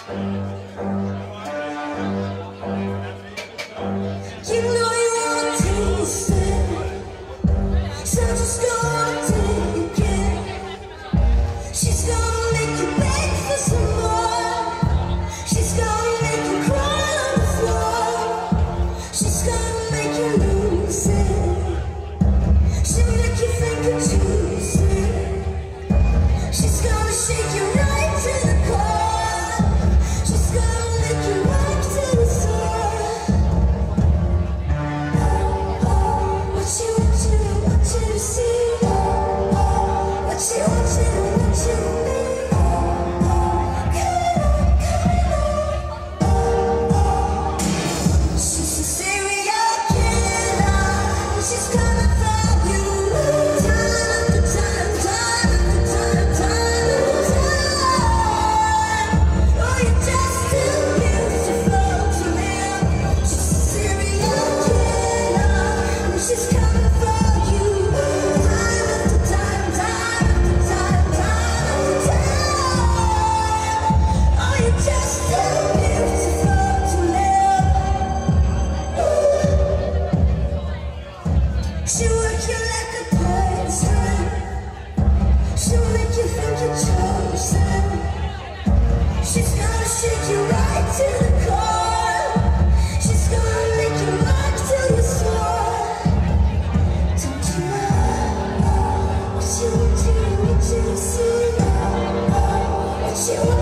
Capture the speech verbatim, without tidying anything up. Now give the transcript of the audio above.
You know you wanna taste it, so just go and take it. She's gonna make you beg for some more. She's gonna make you cry on the floor. She's gonna make you lose it. She'll make you think you're choosing. She's gonna shake you right to the core. She's gonna lick you right to the soul. What you want you to, want you to see. What you want you to, want you to be. She's a serial killer. She's coming for you. Time after time, time after time, time after time. Oh, you're just too beautiful to live. She's a serial killer. She's coming for you. Time after time, time after time, time after time. Oh, you're just too beautiful to live. She'll work you like a poison. She'll make you think you're chosen. She's gonna shake you right to the core. She's gonna make you rock till you soar. Don't you know what you want you, what you see? What you want